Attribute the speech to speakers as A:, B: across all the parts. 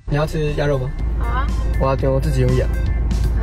A: 你要吃鸭肉吗？
B: 好啊。
A: 我自己有养。
B: 啊。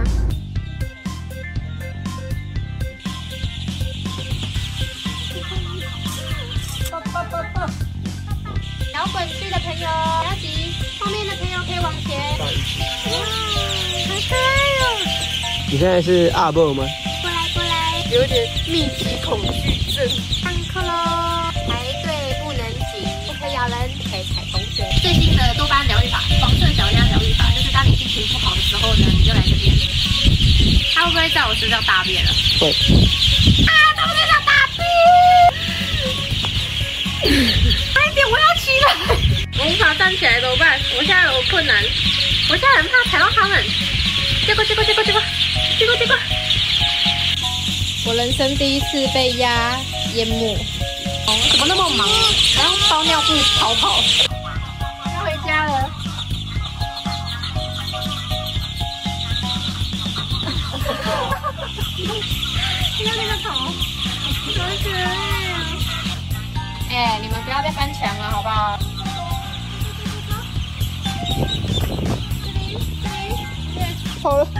B: 摇滚区的朋友不要急，后面的朋友可以往前。哇，好可爱哦！
A: 你现在是阿伯吗？
B: 过来过来，
A: 有点密集恐惧症。
B: 上课喽！排队不能挤，不可以咬人，可以踩同学。最新的多巴胺疗愈法，黄色小鸭疗愈法，就是当你心情不好的时候呢，你就来这边。他会不会在我身上大便了？
A: 会。
B: 啊！他在上大便！快点，我要起来！我无法站起来怎么办？我现在有困难，我现在很怕踩到他们。结果！我人生第一次被鸭淹没。哦，怎么那么忙？还用包尿布逃跑。要回家了。看那个头，好可爱啊！哎，你们不要再翻墙了，好不好？
A: 好了。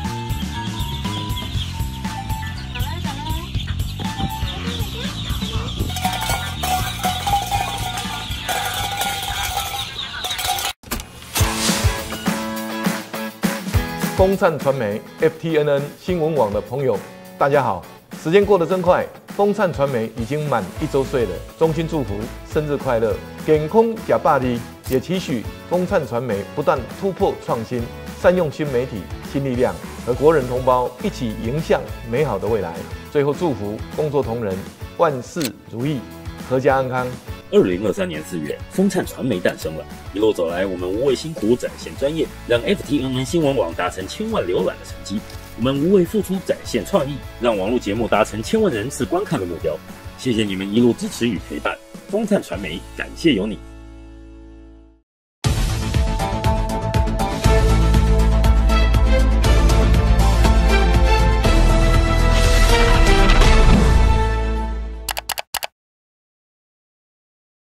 C: 风灿传媒 FTNN 新闻网的朋友，大家好！时间过得真快，风灿传媒已经满1周岁了。衷心祝福生日快乐，健康假霸力，也期许风灿传媒不断突破创新，善用新媒体、新力量，和国人同胞一起迎向美好的未来。最后祝福工作同仁万事如意，阖家安康。
D: 2023年4月，风灿传媒诞生了。一路走来，我们无畏辛苦，展现专业，让 FTNN 新闻网达成1000万浏览的成绩。我们无畏付出，展现创意，让网络节目达成1000万人次观看的目标。谢谢你们一路支持与陪伴，风灿传媒感谢有你。